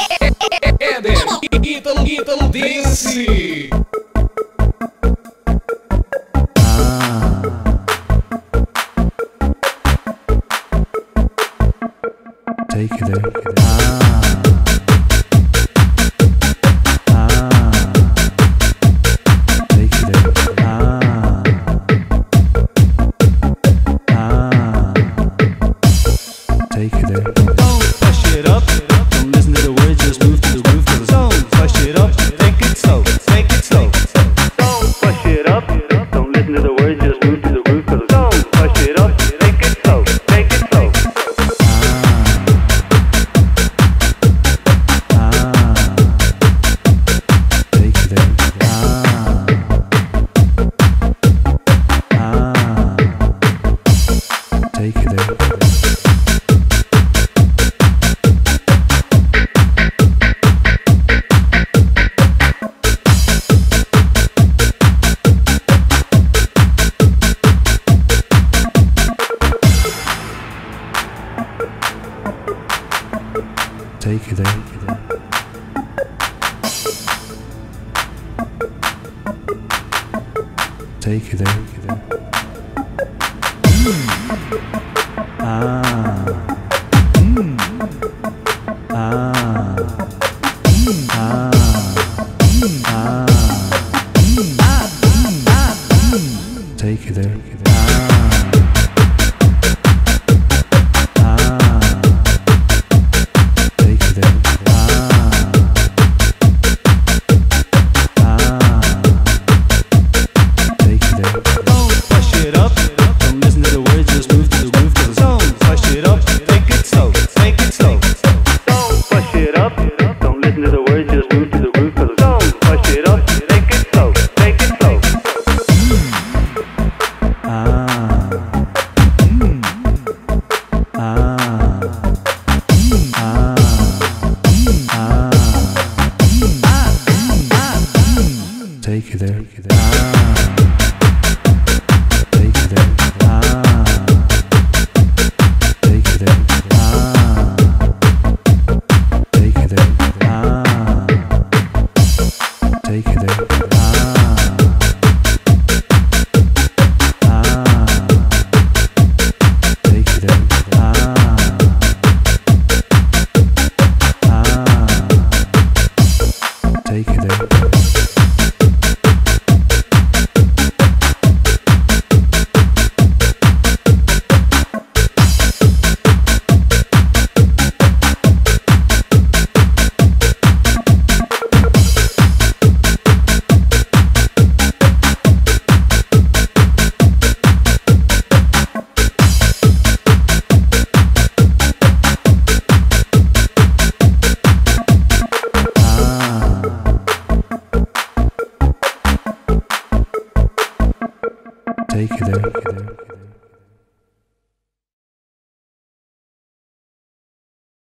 ItaloDance. Take it there. Take it there. Don't push it up. Don't listen to the words, just move to the groove. Cause don't push it up. Take it slow. Take it slow. Don't push it up. Don't listen to the words, just move to the groove. Cause don't push it up. Take it slow. Take it slow. Take it there. Take it there. Take it there. Take it there. Take it there. Take it there. Take it there. Take it there. Take it there. Take it there. Take it there. Take it there.